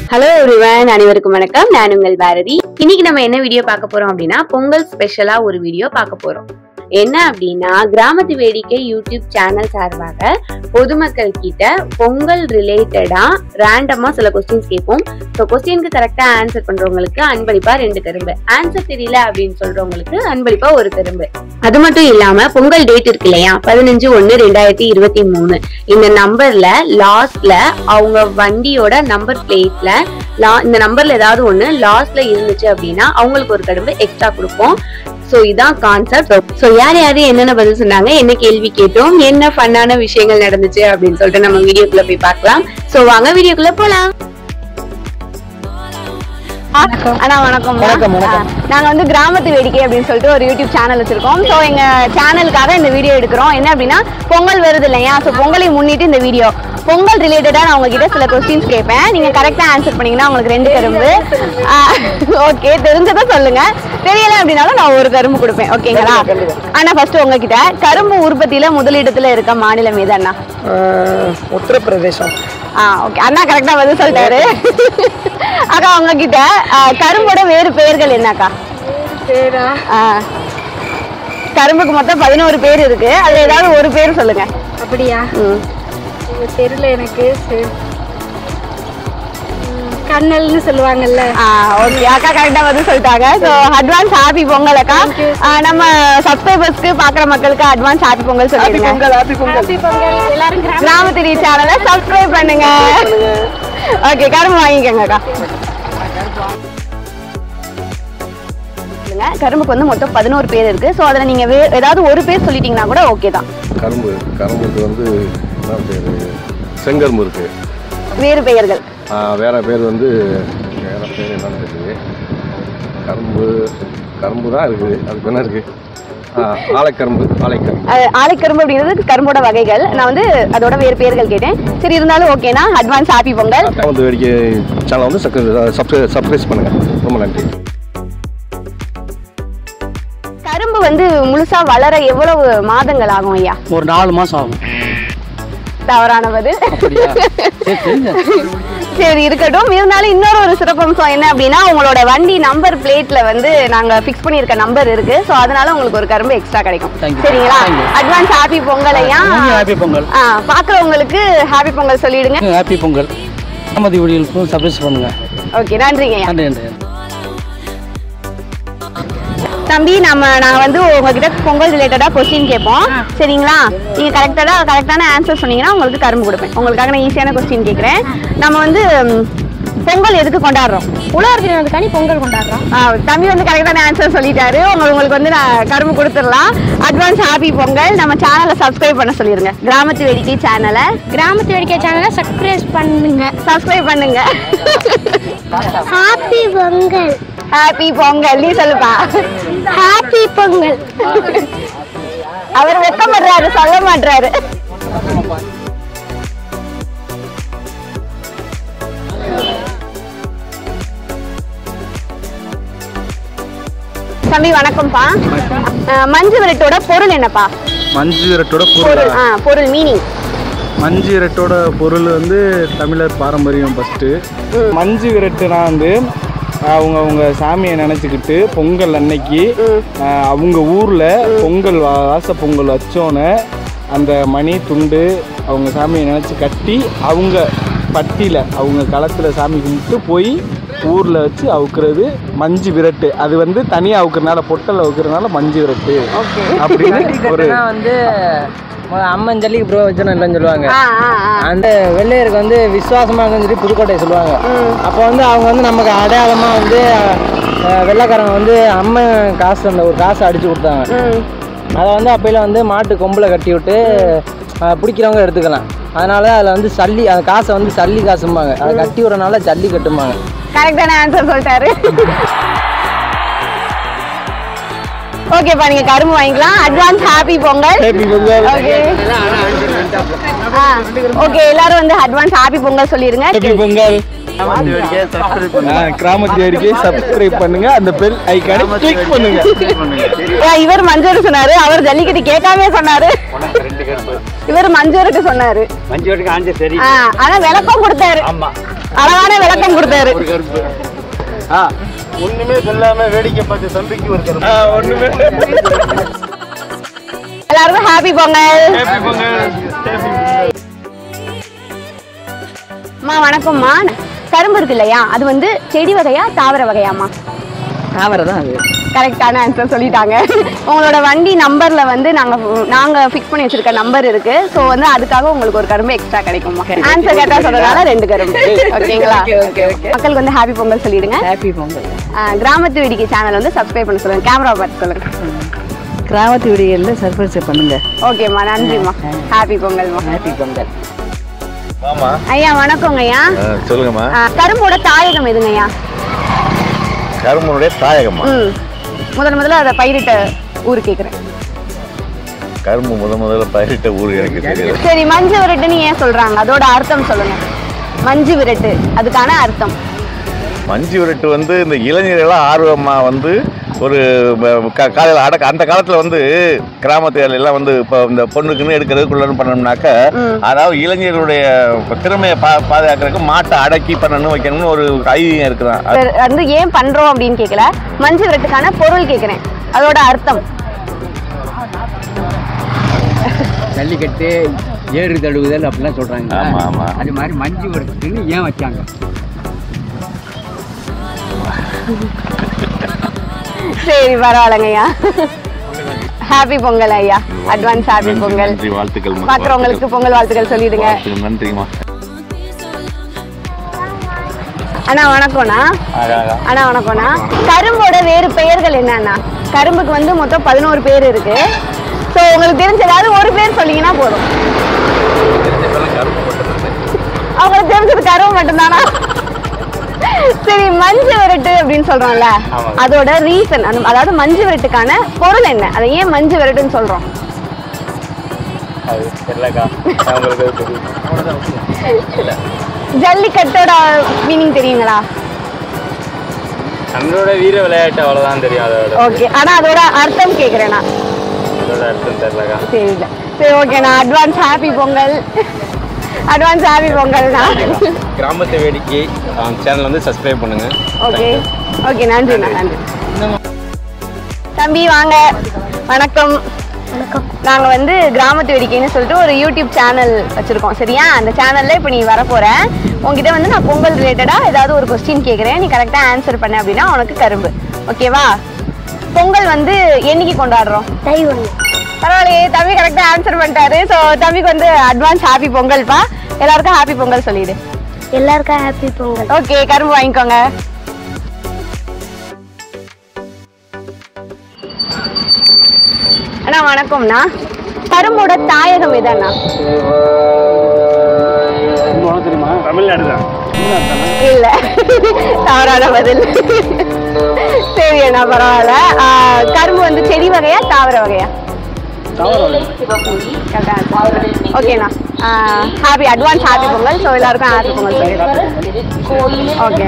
Hello everyone, அனைவருக்கும் வணக்கம். நான் உங்கள் பாரதி. இன்னைக்கு நம்ம என்ன வீடியோ பார்க்க போறோம் அப்படின்னா, பொங்கல் ஸ்பெஷலா ஒரு வீடியோ பார்க்க போறோம். என்ன அப்படின்னா, கிராமத்து வேடிக்கை யூடியூப் சேனல் சார்பாக பொதுமக்கள் கிட்ட பொங்கல் ரிலேட்டடா ரேண்டமா சில கொஸ்டின்ஸ் கேட்போம். ஸோ கொஸ்டினுக்கு கரெக்டா ஆன்சர் பண்றவங்களுக்கு அன்பளிப்பா 2 கரும்பு, ஆன்சர் தெரியல அப்படின்னு சொல்றவங்களுக்கு அன்பளிப்பா 1 கரும்பு. அது மட்டும் இல்லாம பொங்கல் டேட் இருக்கு இல்லையா, 15/1/2023 இந்த நம்பர்ல லாஸ்ட்ல அவங்க வண்டியோட நம்பர் பிளேட்ல இந்த நம்பர்ல ஏதாவது ஒண்ணு லாஸ்ட்ல இருந்துச்சு அப்படின்னா அவங்களுக்கு 1 கரும்பு எக்ஸ்ட்ரா கொடுப்போம். சோ இதான் கான்செப்ட். சோ யார் யாரு என்னென்ன பதில் சொன்னாங்க, என்ன கேள்வி கேட்டோம், என்ன ஃபன்னான விஷயங்கள் நடந்துச்சு அப்படின்னு சொல்லிட்டு நம்ம வீடியோக்குள்ள போய் பார்க்கலாம். சோ வாங்க வீடியோக்குள்ள போலாம். அண்ணா வணக்கம். நாங்க வந்து கிராமத்து வேடிக்கை அப்படின்னு சொல்லிட்டு ஒரு யூடியூப் சேனல் வச்சிருக்கோம். ஸோ எங்க சேனலுக்காக இந்த வீடியோ எடுக்கிறோம். என்ன அப்படின்னா, பொங்கல் வருது இல்லையா, ஸோ பொங்கலை முன்னிட்டு இந்த வீடியோ பொங்கல் ரிலேட்டடா நான் உங்ககிட்ட சில கொஸ்டின்ஸ் கேட்பேன். நீங்க கரெக்டா ஆன்சர் பண்ணீங்கன்னா உங்களுக்கு 2 கரும்பு. ஓகே, தெரிஞ்சதை சொல்லுங்க, தெரியல அப்படின்னாலும் நான் 1 கரும்பு கொடுப்பேன். ஓகேங்களா அண்ணா? ஃபர்ஸ்ட் உங்ககிட்ட, கரும்பு உற்பத்தியில முதலிடத்துல இருக்க மாநிலம் எது அண்ணா? உத்தரப்பிரதேசம். ஓகே, அண்ணா கரெக்டா பதில் சொல்லிட்டாரு. அக்கா உங்ககிட்ட, கரும்போட வேறு பெயர்கள் என்னக்கா? கரும்புக்கு மொத்தம் 11 பேர் இருக்கு, அதுல ஏதாவது ஒரு பேர் சொல்லுங்க. அப்படியா? தெரியல எனக்கு. கண்ணல்னு சொல்லுவாங்கல்ல. ஓகே, அக்கா கரெக்டா வந்து சொல்லிட்டாங்க. ஸோ அட்வான்ஸ் ஹாப்பி பொங்கல் அக்கா. நம்ம சப்ஸ்கிரைபர்ஸ்க்கு பாக்குற மக்களுக்கு அட்வான்ஸ் ஹாப்பி பொங்கல் சொல்லிடுங்க. எல்லாரும் கிராமத்து சேனலை சப்ஸ்கிரைப் பண்ணுங்க. ஓகே, கரும்பு வாங்கிக்கோங்க அக்கா. கரும்புக்கு வந்து மொத்தம் 11 பேர் இருக்கு. ஸோ அதில் நீங்க ஏதாவது ஒரு பேர் சொல்லிட்டீங்கன்னா கூட ஓகே தான். கரும்புக்கு வந்து செங்கரும்பு இருக்கு. வேறு பெயர்கள் வேற பேர் வந்து வேற பேர் என்னன்னு இருக்குது. கரும்பு தான் இருக்குது. அதுக்கு என்ன இருக்கு? ஆலைக்கரும்பு. ஆலைக்கரும்பு அப்படிங்கிறது கரும்போட வகைகள். நான் வந்து அதோட வேறு பேர்கள் கேட்டேன். சரி, இருந்தாலும் ஓகேனா அட்வான்ஸ் ஹாப்பி பொங்கல். கிராமத்து வேடிக்கை சேனல் வந்து சப்ஸ்கிரைப் பண்ணுங்க. ரொம்ப நன்றி. கரும்பு வந்து முழுசா வளர எவ்வளவு மாதங்கள் ஆகும் ஐயா? ஒரு 4 மாசம் ஆகும். தவறான பதில். சரி, இருக்கட்டும். இருந்தாலும் இன்னொரு ஒரு சிறப்பம்சம் என்ன அப்படின்னா, உங்களோட வண்டி நம்பர் பிளேட்ல வந்து நாங்க பிக்ஸ் பண்ணிருக்க நம்பர் இருக்கு. சோ அதனால உங்களுக்கு 1 கரும்பு எக்ஸ்ட்ரா கிடைக்கும். சரிங்களா? அட்வான்ஸ் ஹாப்பி பொங்கல் ஐயா. ஹாப்பி பொங்கல். பாக்குறவங்களுக்கு ஹாப்பி பொங்கல் சொல்லிடுங்க. ஹாப்பி பொங்கல். கிராமத்து வீடியோக்கு சப்ஸ்கிரைப் பண்ணுங்க. ஓகே, நன்றிங்க ஐயா. நன்றி. தம்பி, நாங்க வந்து உங்ககிட்ட பொங்கல் ரிலேட்டடா கொஸ்டின் கேட்போம். சரிங்களா? நீங்க கரெக்டான ஆன்சர் சொன்னீங்கன்னா உங்களுக்கு கரும்பு கொடுப்பேன். உங்களுக்காக நான் ஈஸியான கொஸ்டின் கேட்கிறேன். நம்ம வந்து பொங்கல் எதுக்கு கொண்டாடுறோம்? உழவர் தினத்துக்காண்டி பொங்கல் கொண்டாடுறோம். தம்பி வந்து கரெக்டான ஆன்சர் சொல்லிட்டாரு. உங்களுக்கு வந்து நான் கரும்பு கொடுத்துடலாம். Advance happy Pongal. நம்ம சேனலை சப்ஸ்கிரைப் பண்ண சொல்லிருங்க. கிராமத்து வேடிக்கை சேனலை சப்ஸ்கிரைப் பண்ணுங்க. ஹாப்பி பொங்கல். ஹாப்பி பொங்கல். நீ சொல்லுப்பா. ஹாப்பி பொங்கல். அவர் வெக்கப்படுறாரு, சொல்ல மாட்டாரு. தம்பி வணக்கம்ப்பா. மஞ்சு விரட்டோட பொருள் என்னப்பா? மஞ்சு விரட்டோட பொருள் மீனிங். மஞ்சு விரட்டோட பொருள் வந்து தமிழர் பாரம்பரியம். ஃபஸ்ட்டு மஞ்சு விரட்டுனா வந்து அவங்க சாமியை நினச்சிக்கிட்டு பொங்கல் அன்னைக்கு அவங்க ஊரில் பொங்கல் வாச பொங்கல் வச்சோன்னே அந்த மணி துண்டு அவங்க சாமியை நினச்சி கட்டி அவங்க பட்டியில் அவங்க களத்தில் சாமி கும்பிட்டு போய் ஊரில் வச்சு அவுக்கிறது மஞ்சு விரட்டு. அது வந்து தனியாக அவுக்கிறதுனால, பொட்டல் அவுக்கிறதுனால மஞ்சு விரட்டு அப்படின்னு ஒரு வந்து அம்மன் ஜல்லிக்கு ப்ரோ வச்சோன்னு இல்லைன்னு சொல்லுவாங்க. அந்த வெள்ளையருக்கு வந்து விசுவாசமாக இருக்குன்னு சொல்லி புதுக்கோட்டை சொல்லுவாங்க. அப்போ வந்து அவங்க வந்து நமக்கு அடையாளமாக வந்து வெள்ளைக்காரங்க வந்து அம்மன் காசு, அந்த ஒரு காசை அடித்து கொடுத்தாங்க. அதை வந்து அப்பையில வந்து மாட்டு கொம்பில் கட்டி விட்டு பிடிக்கிறவங்க எடுத்துக்கலாம். அதனால அதில் வந்து சல்லி, அந்த காசை வந்து சல்லி காசும்பாங்க. அதை கட்டி விடுறதுனால ஜல்லி கட்டும்பாங்க. கரெக்டான ஆன்சர் சொல்லிட்டாரு. ஓகேப்பா, நீங்க கரும்பு வாங்கிக்கலாம். Advance happy Pongal. ஓகே, எல்லாரும் வந்து அட்வான்ஸ் ஹாப்பி பொங்கல் சொல்லிருங்க. ஹாப்பி பொங்கல். கிராமத்து வேடிக்கை சப்ஸ்கிரைப் பண்ணுங்க, அந்த பெல் ஐகானை கிளிக் பண்ணுங்க. இவர் மஞ்சூர் சொன்னாரு, அவர் ஜல்லிக்கட்டு கேட்காம சொன்னாரு. இவர் மஞ்சூருக்கு சொன்னாரு. மஞ்சூருக்கு ஆன்சர் சரி. ஆனா விளக்கம் கொடுத்தாரு. ஆமா, அழகான விளக்கம் கொடுத்தாரு. ஒண்ணுமே சொல்லாம வேடிக்கை பார்த்து தம்பிக்கு ஒரு கரும்பு. ஒண்ணுமே. எல்லாருக்கும் ஹாப்பி பொங்கல். அம்மா வணக்கம்மா. கரும்பு இருக்கு இல்லையா, அது வந்து செடி வகையா தாவர வகையாம்மா? தாவர தான் அது. கரெக்டான ஆன்சர் சொல்லிட்டாங்க. உங்களோட வண்டி நம்பர்ல வந்து நாங்க ஃபிக்ஸ் பண்ணி வச்சிருக்க நம்பர் இருக்கு. ஸோ வந்து அதுக்காக உங்களுக்கு ஒரு கரும்பு எக்ஸ்ட்ரா கிடைக்குமா? ஆன்சர் கேட்டா சொல்றதுனால 2 கரும்பு. ஓகேங்களா? மக்களுக்கு வந்து ஹாப்பி பொங்கல் சொல்லிடுங்க. ஹாப்பி பொங்கல். கிராமத்து வேடிக்கை சேனல் வந்து சப்ஸ்கிரைப் பண்ண சொல்லுங்க. கேமரா பார்த்து சொல்லுங்க. கிராமத்து வீடுகளில் சர்ப்ரைஸ் பண்ணுங்க. ஓகேம்மா, நன்றிம்மா. ஹாப்பி பொங்கல்மா. ஹாப்பி பொங்கல். ஐயா வணக்கங்க ஐயா. சொல்லுங்கம்மா. கரும்போட தாயகம் எதுங்க ஐயா? கரும்புடைய தாயகம்மா. முதல்ல அதை பயிரிட்ட ஊர் கேக்குறேன். கரும்பு முதல்ல பயிரிட்ட ஊர் எனக்கு தெரியாது. சரி, மஞ்சு விரட்டுன்னு ஏன் சொல்றாங்க? அதோட அர்த்தம் சொல்லுங்க. மஞ்சு விரட்டு அதுக்கான அர்த்தம். மஞ்சு விரட்டு வந்து இந்த இளைஞர்கள்லாம் ஆர்வமா வந்து ஒரு காலையில் அந்த காலத்தில் வந்து கிராமத்துல எல்லாம் வந்து இப்போ இந்த பொண்ணுக்குன்னு எடுக்கிறதுக்குள்ளன்னு பண்ணோம்னாக்க, அதாவது இளைஞர்களுடைய திறமையை பாதுகாக்கிறதுக்கு மாட்டை அடக்கி பண்ணணும் வைக்கணும்னு ஒரு ஐதீகம் இருக்குதான். வந்து ஏன் பண்றோம் அப்படின்னு கேட்கல, மஞ்சு விரட்டுக்கான பொருள் கேட்கிறேன், அதோட அர்த்தம். ஜல்லிக்கட்டு, ஏறு தழுவுதல் அப்படிலாம் சொல்றாங்க. ஆமா ஆமா. அது மாதிரி மஞ்சு விரட்டுன்னு ஏன் வச்சாங்க? சரி, பரவாயில்லைங்க ஐயா. ஹாப்பி பொங்கல் ஐயா. Advance happy Pongal. வாழ்த்துக்கள். பாக்குறவங்களுக்கு பொங்கல் வாழ்த்துக்கள் சொல்லிடுங்க. நன்றிமா. அண்ணா வணக்கம்ண்ணா. அண்ணா வணக்கம்ண்ணா. கரும்போட வேறு பெயர்கள் என்னன்னா? கரும்புக்கு வந்து மொத்தம் 11 பேர் இருக்கு. ஸோ உங்களுக்கு தெரிஞ்ச ஏதாவது ஒரு பேர் சொன்னீங்கன்னா போதும். அவங்களுக்கு தெரிஞ்சது கரும்பு மட்டும்தானா? சரி, மஞ்சு விரட்டு அப்படின்னு சொல்றோம்ல, அதோட ரீசன், அதாவது மஞ்சு விரட்டுக்கான பொருள் என்ன? அதை ஏன் மஞ்சு விரட்டுன்னு சொல்றோம்? ஜல்லிக்கட்டோட மீனிங் தெரியுங்களா? நம்மளோட வீர விளையாட்டு அவ்வளவுதான் தெரியும். அதோட ஓகே, ஆனா அதோட அர்த்தம் கேக்குறேனா? அதோட அர்த்தம் தெரியலக்கா. சரி இல்ல, சரி ஓகேண்ணா. Advance happy Pongal. Advance happy பொங்கல்ண்ணா. கிராமத்து வேடிக்கை சேனல் வந்து சப்ஸ்கிரைப் பண்ணுங்க. ஓகே ஓகே, நன்றிண்ணா. நன்றி தம்பி. வாங்க. வணக்கம். நாங்கள் வந்து கிராமத்து வேடிக்கைன்னு சொல்லிட்டு ஒரு யூடியூப் சேனல் வச்சுருக்கோம். சரியா? அந்த சேனலில் இப்போ நீ வரப்போகிற, உங்ககிட்ட வந்து நான் பொங்கல் ரிலேட்டடாக ஏதாவது ஒரு கொஸ்டின் கேட்குறேன். நீ கரெக்டாக ஆன்சர் பண்ண அப்படின்னா உனக்கு கரும்பு. ஓகேவா? பொங்கல் வந்து என்னைக்கு கொண்டாடுறோம்? பரவாயில்லையே, தம்பி கரெக்டாக ஆன்சர் பண்ணிட்டாரு. ஸோ தம்பிக்கு வந்து அட்வான்ஸ் ஹாப்பி பொங்கல்ப்பா. எல்லாருக்கும் ஹாப்பி பொங்கல் சொல்லிடு. எல்லாருக்கும் ஹாப்பி பொங்கல். ஓகே, கரும்பு வாங்கிக்கோங்க. அண்ணா வணக்கம்ண்ணா. கரும்போட தாயகம் எதாண்ணா? தமிழ்நாடு தான். இல்ல, தவறான பதில். சரி அண்ணா, பரவாயில்ல. கரும்பு வந்து செடி வகையா தாவர வகையா? ஓகேண்ணா. Happy advance happy Pongal. So எல்லாருக்கும் ஹாப்பி பொங்கல் சொல்லிடுறேன். ஓகே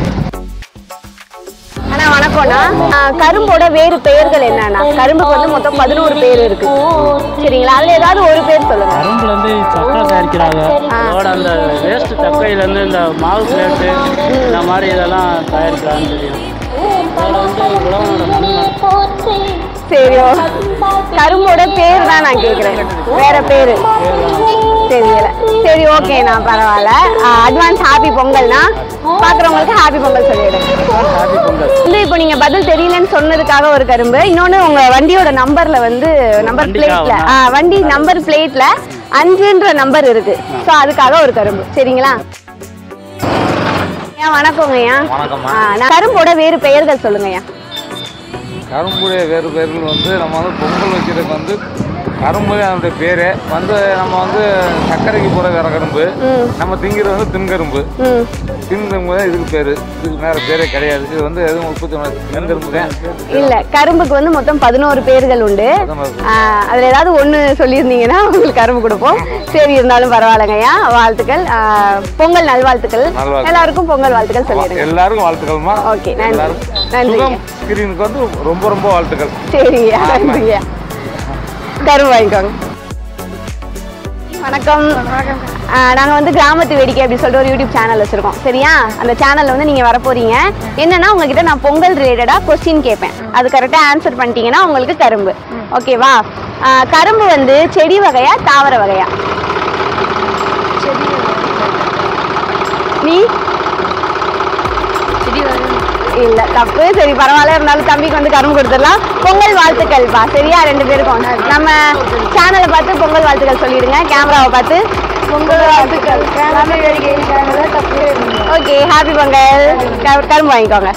அண்ணா வணக்கம்ண்ணா. கரும்போட வேறு பெயர்கள் என்னன்னா? கரும்புக்கு வந்து மொத்தம் 11 பேர் இருக்கு. சரிங்களா? அதுல ஏதாவது ஒரு பேர் சொல்லுங்க. கரும்புல இருந்து சக்கரை தயாரிக்கிறாங்க. அதோட அந்த வேஸ்ட் சக்கையில இருந்து இந்த மாவு பிளேட்டு இந்த மாதிரி இதெல்லாம் தயாரிக்கிறாங்கன்னு தெரியும். அதோட வந்து உலகோட மண். சரி, கரும்போட பேர் தான் நான் கேட்குறேன், வேற பேரு தெரியல. சரி ஓகேண்ணா, பரவாயில்ல. அட்வான்ஸ் ஹாப்பி பொங்கல்னா. பாக்குறவங்களுக்கு ஹாப்பி பொங்கல் சொல்லிடுங்க. வந்து இப்போ நீங்க பதில் தெரியலன்னு சொன்னதுக்காக ஒரு கரும்பு. இன்னொன்னு, உங்க வண்டியோட நம்பர்ல வந்து நம்பர் பிளேட்ல வண்டி நம்பர் பிளேட்ல 5ன்ற நம்பர் இருக்கு. ஸோ அதுக்காக ஒரு கரும்பு. சரிங்களா? வணக்கங்கய்யா. கரும்போட வேறு பெயர்கள் சொல்லுங்கய்யா. கரும்புடைய வேறு பேர்கள் வந்து நம்ம வந்து பொங்கல் வைக்கிறதுக்கு வந்து கரும்பு அதனுடைய பேர் வந்து நம்ம வந்து சர்க்கரைக்கு போகிற வேற கரும்பு, நம்ம திங்கிறது வந்து தின்கரும்பு. தின்கரும்பு தான் இதுக்கு பேர். இதுக்கு வேற பேரே கிடையாது. இது வந்து எதுவும் உற்பத்தி தின்கரும்பு தான். இல்ல, கரும்புக்கு வந்து மொத்தம் 11 பேர்கள் உண்டு. அதுல ஏதாவது ஒண்ணு சொல்லியிருந்தீங்கன்னா உங்களுக்கு கரும்பு கொடுப்போம். சரி, இருந்தாலும் பரவாயில்லைங்கய்யா. வாழ்த்துக்கள். பொங்கல் நல்வாழ்த்துக்கள். எல்லாருக்கும் பொங்கல் வாழ்த்துக்கள் சொல்லிடுங்க. எல்லாருக்கும் வாழ்த்துக்கள்மா. ஓகே, நன்றி. நன்றி. ஸ்கிரீனுக்கு வந்து ரொம்ப ரொம்ப வாழ்த்துக்கள். சரிங்கய்யா, நன்றிங்கய்யா. கரும்பு வாங்கிக்கோங்க. வணக்கம். நாங்க வந்து கிராமத்து வேடிக்கை அப்படி சொல்லிட்டு ஒரு யூடியூப் சேனல் வச்சிருக்கோம். சரியா? அந்த சேனல்ல வந்து நீங்க வர போறீங்க. என்னன்னா உங்ககிட்ட நான் பொங்கல் ரிலேட்டடா கொஸ்டின் கேட்பேன். அது கரெக்டா ஆன்சர் பண்ணிட்டீங்கன்னா உங்களுக்கு கரும்பு. ஓகேவா? கரும்பு வந்து செடி வகையா தாவர வகையா? நீ இல்ல தப்பு. சரி பரவாயில்ல, இருந்தாலும் தம்பிக்கு வந்து கரும்பு கொடுத்துடலாம். பொங்கல் வாழ்த்துக்கள்ப்பா. சரியா? 2 பேருக்கும் நம்ம சேனலை பார்த்து பொங்கல் வாழ்த்துக்கள் சொல்லிடுங்க. கேமராவை பார்த்து பொங்கல் வாழ்த்துக்கள். Okay, happy Pongal. கரும்பு வாங்கிக்கோங்க.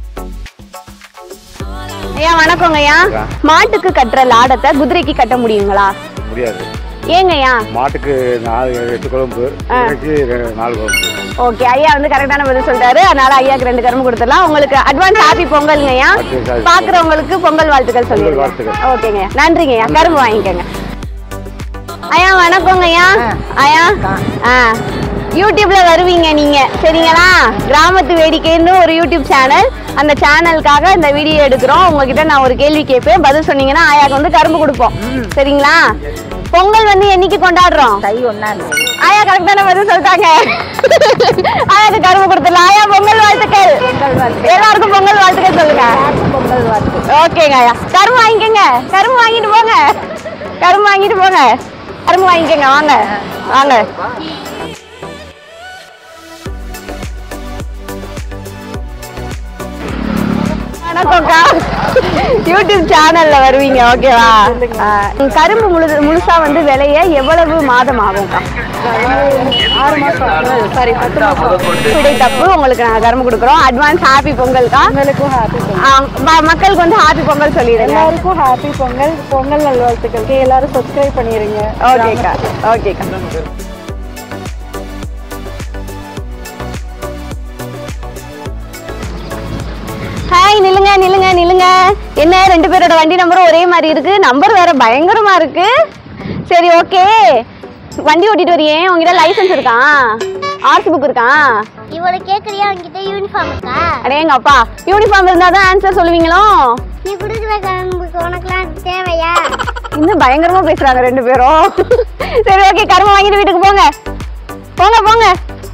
ஐயா வணக்கங்க. ஐயா, மாட்டுக்கு கட்டுற லாடத்தை குதிரைக்கு கட்ட முடியுங்களா? முடியாது. ஏங்கய்யா? மாட்டுக்கு 8 குழம்பு, 4 குழம்பு. ஓகே, ஐயா வந்து கரெக்டான பதில் சொல்றாரு. அதனால ஐயாக்கு 2 கரும்பு கொடுத்துடலாம். உங்களுக்கு அட்வான்ஸ் ஹாப்பி பொங்கல்ங்க ஐயா. பாக்குறவங்களுக்கு பொங்கல் வாழ்த்துக்கள் சொல்லிடுங்க. ஓகேங்க, நன்றிங்க ஐயா. கரும்பு வாங்கிக்கோங்க. ஐயா வணக்கங்க ஐயா. ஐயா யூடியூப்ல வருவீங்க நீங்க, சரிங்களா? கிராமத்து வேடிக்கைன்னு ஒரு யூடியூப் சேனல். அந்த சேனலுக்காக இந்த வீடியோ எடுக்கிறோம். உங்ககிட்ட நான் ஒரு கேள்வி கேட்பேன், பதில் சொன்னீங்கன்னா ஆயாக்கு வந்து கரும்பு கொடுப்போம். சரிங்களா? பொங்கல் வந்து என்னைக்கு கொண்டாடுறோம்? தை 1. ஆயா கரெக்டான பதில் சொல்லிட்டாங்க. ஆயாக்கு கரும்பு கொடுத்துடலாம். ஆயா பொங்கல் வாழ்த்துக்கள். எல்லாருக்கும் பொங்கல் வாழ்த்துக்கள் சொல்லுங்க. பொங்கல் வாழ்த்து. ஓகேங்க ஐயா, கரும்பு வாங்கிக்கோங்க. கரும்பு வாங்கிட்டு போங்க. கரும்பு வாங்கிட்டு போங்க. கரும்பு வாங்கிக்கோங்க. வாங்க வாங்க. வணக்கம்க்கா. யூடியூப் சேனல்ல வருவீங்க, ஓகேவா? கரும்பு முழுசா வந்து விளைய எவ்வளவு மாதம் ஆகும்க்கா? 6 மாசம். சாரி, 10 மாசம். விடை தப்பு. உங்களுக்கு நாங்க கரும்பு கொடுக்குறோம். அட்வான்ஸ் ஹாப்பி பொங்கல்க்கா. உங்களுக்கும் ஹாப்பி பொங்கல். மக்களுக்கு வந்து ஹாப்பி பொங்கல் சொல்லிடுங்க. எல்லாருக்கும் ஹாப்பி பொங்கல். பொங்கல் நல்வாழ்த்துக்கள். எல்லாரும் சப்ஸ்கிரைப் பண்ணிடுங்க. ஓகேக்கா. ஓகேக்கா. ஹாய், நில்லுங்க நில்லுங்க நில்லுங்க. என்ன 2 பேரோட வண்டி நம்பரும் ஒரே மாதிரி இருக்கு, நம்பர் வேற பயங்கரமா இருக்கு. சரி ஓகே, வண்டி ஓட்டிட்டு வரியே, உங்ககிட்ட லைசென்ஸ் இருக்கா? ஆர்சி புக் இருக்கா? இவளை கேக்குறியா? உங்ககிட்ட யூனிஃபார்ம் இருக்கா? அடே எங்க அப்பா, யூனிஃபார்ம் இருந்தாதான் ஆன்சர் சொல்லுவீங்களோ? நீ குடுக்குற கரும்புக்கு உனக்குலாம் தேவையா? இன்னும் பயங்கரமா பேசுறாங்க 2 பேரும். சரி ஓகே, கரும்பு வாங்கிட்டு வீட்டுக்கு போங்க. போங்க போங்க.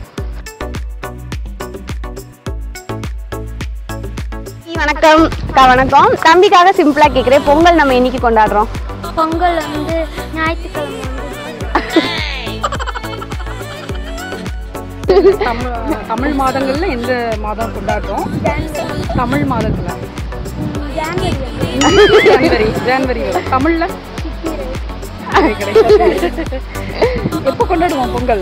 வணக்கம். வணக்கம். தம்பிக்காக சிம்பிளா கேக்குறேன், பொங்கல் நம்ம என்னைக்கு கொண்டாடுறோம்? பொங்கல் வந்து ஞாயிற்றுக்கிழமை. தமிழ் மாதங்கள்ல எந்த மாதம் கொண்டாடுறோம்? தமிழ் மாதத்துல ஜனவரி. தமிழ்ல எப்போ கொண்டாடுவோம் பொங்கல்?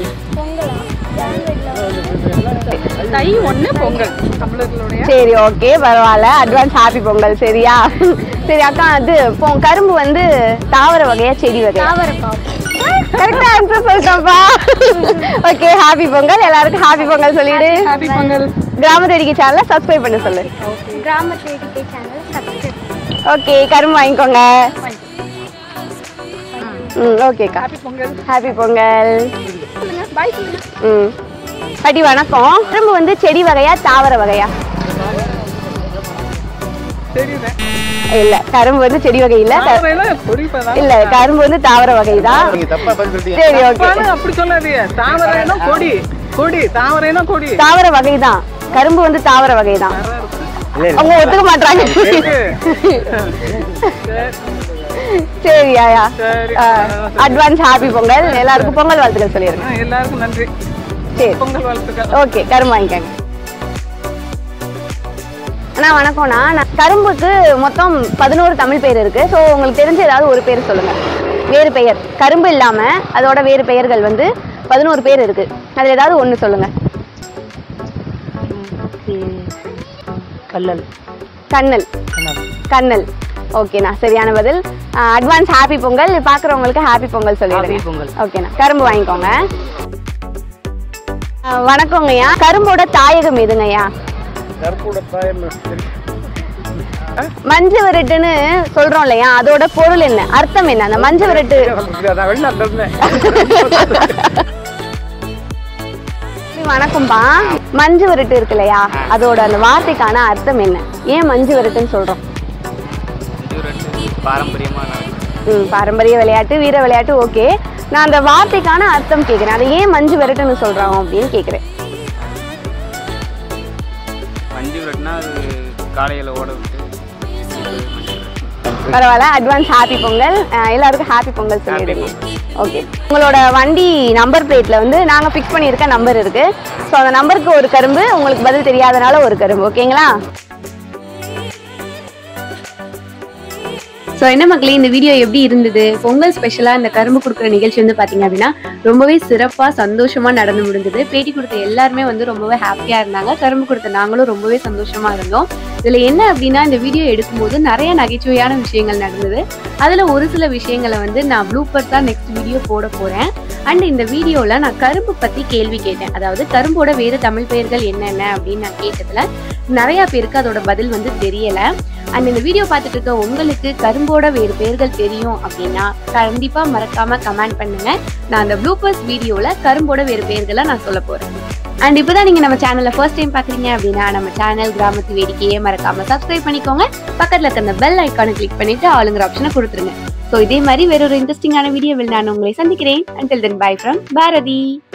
தை 1 பொங்கல் தமிழர்களுடைய. சரி ஓகே, பரவாயில்ல. Advance happy Pongal. சரியா? சரி அக்கா, அது கரும்பு வந்து தாவர வகையா செடி வகையா? கரெக்டா ஆன்சர் சொல்லிட்டோம்ப்பா. Okay, happy Pongal. எல்லாருக்கும் ஹாப்பி பொங்கல் சொல்லிடு. ஹாப்பி பொங்கல். கிராமத்து வேடிக்கை சேனலை சப்ஸ்கிரைப் பண்ண சொல்லு. கிராமத்து வேடிக்கை சேனல் சப்ஸ்கிரைப். ஓகே, கரும்பு வாங்கிக்கோங்க. ஓகேக்கா. Happy Pongal. Happy Pongal. Bye. பாட்டி வணக்கம். கரும்பு வந்து செடி வகையா தாவர வகையா? இல்ல, கரும்பு வந்து செடி வகை இல்ல. இல்ல, கரும்பு வந்து தாவர வகை தான். சரி ஓகே. அப்படி சொல்லாதீங்க. தாவரைனா கொடி. கொடி தாவரைனா கொடி. தாவர வகை தான். கரும்பு வந்து தாவர வகை தான். அவங்க ஒத்துக்க மாட்டாங்க. சரி ஆயா, அட்வான்ஸ் ஹாப்பி பொங்கல். எல்லாருக்கும் பொங்கல் வாழ்த்துக்கள் சொல்லிருங்க. எல்லாருக்கும் நன்றி. சரி, பொங்கல் வாழ்த்துக்கள். ஓகே, கரும்பு வாங்கிக்கங்க. அண்ணா வணக்கம்ண்ணா. கரும்புக்கு மொத்தம் 11 தமிழ் பேர் இருக்கு. ஸோ உங்களுக்கு தெரிஞ்ச ஏதாவது ஒரு பேர் சொல்லுங்க. வேறு பெயர், கரும்பு இல்லாம அதோட வேறு பெயர்கள் வந்து 11 பேர் இருக்கு. அதுல ஏதாவது ஒண்ணு சொல்லுங்க. கல்லல். கண்ணல். கண்ணல். ஓகேண்ணா, சரியான பதில். Advance happy Pongal. பாக்குறவங்களுக்கு ஹாப்பி பொங்கல் சொல்லிடுங்க. ஓகேண்ணா, கரும்பு வாங்கிக்கோங்க. வணக்கங்கய்யா. கரும்போட தாயகம் எதுங்கய்யா? மஞ்சு விரட்டுன்னு சொல்றோம் இல்லையா, அதோட பொருள் என்ன, அர்த்தம் என்ன? அந்த மஞ்சு விரட்டு வணக்கம்பா. மஞ்சு விரட்டு இருக்கு இல்லையா, அதோட அந்த வார்த்தைக்கான அர்த்தம் என்ன? ஏன் மஞ்சு விரட்டுன்னு சொல்றோம்? பாரம்பரிய விளையாட்டு, வீர விளையாட்டு. ஓகே, நான் அந்த வார்த்தைக்கான அர்த்தம் கேட்குறேன். அதை ஏன் மஞ்சு விரட்டுன்னு சொல்றாங்க அப்படின்னு கேட்குறேன். மஞ்சு விரட்டுனா அது காலையில் ஓட விட்டு. பரவாயில்ல, அட்வான்ஸ் ஹாப்பி பொங்கல். எல்லாருக்கும் ஹாப்பி பொங்கல் சொல்லிடுங்க. ஓகே, உங்களோட வண்டி நம்பர் பிளேட்ல வந்து நாங்கள் ஃபிக்ஸ் பண்ணியிருக்க நம்பர் இருக்கு. ஸோ அந்த நம்பருக்கு ஒரு கரும்பு, உங்களுக்கு பதில் தெரியாதனால ஒரு கரும்பு. ஓகேங்களா? ஸோ என்ன மக்களே, இந்த வீடியோ எப்படி இருந்தது? பொங்கல் ஸ்பெஷலாக இந்த கரும்பு கொடுக்குற நிகழ்ச்சி வந்து பார்த்தீங்க அப்படின்னா ரொம்பவே சிறப்பாக சந்தோஷமாக நடந்து முடிஞ்சது. பேட்டி கொடுத்த எல்லாருமே வந்து ரொம்பவே ஹாப்பியாக இருந்தாங்க. கரும்பு கொடுத்த நாங்களும் ரொம்பவே சந்தோஷமாக இருந்தோம். இதில் என்ன அப்படின்னா, இந்த வீடியோ எடுக்கும்போது நிறைய நகைச்சுவையான விஷயங்கள் நடந்தது. அதில் ஒரு சில விஷயங்களை வந்து நான் ப்ளூப்பர்ஸாக நெக்ஸ்ட் வீடியோ போட போகிறேன். அண்ட் இந்த வீடியோவில் நான் கரும்பு பற்றி கேள்வி கேட்டேன். அதாவது கரும்போட வேறு தமிழ் பெயர்கள் என்னென்ன அப்படின்னு நான் கேட்டதில் நிறையா பேருக்கு அதோட பதில் வந்து தெரியலை. அண்ட் இந்த வீடியோ பார்த்துட்டு இருக்க உங்களுக்கு கரும்போட வேறு பெயர்கள் தெரியும் அப்படின்னா கண்டிப்பாக மறக்காமல் கமெண்ட் பண்ணுங்க. நான் அந்த ப்ளூப்பர்ஸ் வீடியோவில் கரும்போட வேறு பெயர்களை நான் சொல்ல போகிறேன். அண்ட் இப்போ தான் நீங்கள் நம்ம சேனலில் ஃபர்ஸ்ட் டைம் பார்க்குறீங்க அப்படின்னா நம்ம சேனல் கிராமத்து வேடிக்கையே மறக்காமல் சப்ஸ்கிரைப் பண்ணிக்கோங்க. பக்கத்தில் இருக்க அந்த பெல் ஐக்கானை கிளிக் பண்ணிவிட்டு ஆளுங்கிற ஆப்ஷனை கொடுத்துருங்க. ஸோ இதே மாதிரி வேற ஒரு இன்ட்ரெஸ்டிங்கான வீடியோவில் நான் உங்களை சந்திக்கிறேன். Until then, bye from Bharathi.